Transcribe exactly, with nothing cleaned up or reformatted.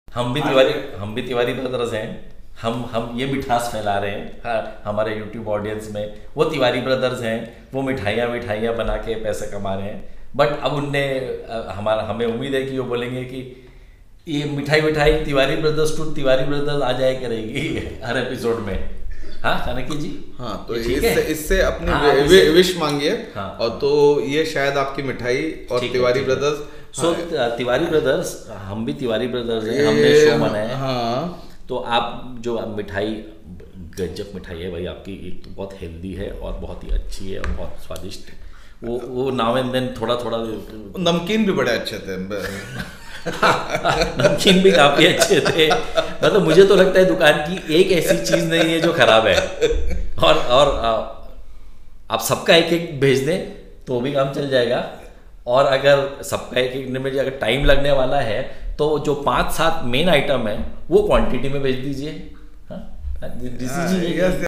हम भी तिवारी हम भी तिवारी ब्रदर्स हैं। हम हम ये मिठास फैला रहे हैं, हाँ, हमारे यूट्यूब ऑडियंस में। वो तिवारी ब्रदर्स हैं, वो मिठाइयाँ मिठाइयाँ बना के पैसे कमा रहे हैं। बट अब उनने हमारा हमें उम्मीद है कि वो बोलेंगे कि ये मिठाई मिठाई Tiwari brothers to Tiwari brothers आ जाए करेगी हर एपिसोड में। हाँ चाणक्य जी। हाँ तो ठीक है, इससे इससे अपनी हाँ, वे- इससे- वे- विश मांगिए। हाँ। और तो ये शायद आपकी मिठाई और ठीक है, तिवारी ठीक है। ब्रदर्स। सो हाँ, तिवारी ब्रदर्स, हम भी तिवारी ब्रदर्स हैं, ये- हमने शो बनाया है। हाँ तो आप जो आप मिठाई, गजब मिठाई है भाई आपकी। एक तो बहुत हेल्दी है और बहुत ही अच्छी है और बहुत स्वादिष्ट। वो वो नाउ एंड देन थोड़ा थोड़ा नमकीन भी बड़े अच्छे थे। नमकीन भी काफ़ी अच्छे थे। मतलब मुझे तो लगता है दुकान की एक ऐसी चीज़ नहीं है जो खराब है। और और आ, आप सबका एक एक भेज दें तो भी काम चल जाएगा। और अगर सबका एक एक में अगर टाइम लगने वाला है तो जो पाँच सात मेन आइटम है वो क्वांटिटी में भेज दीजिए। हाँ, हाँ, जी yes,